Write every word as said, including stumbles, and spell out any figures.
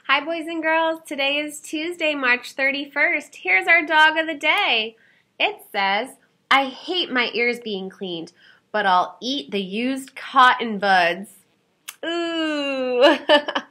Hi boys and girls, today is Tuesday, March thirty-first. Here's our dog of the day. It says, I hate my ears being cleaned, but I'll eat the used cotton buds. Ooh.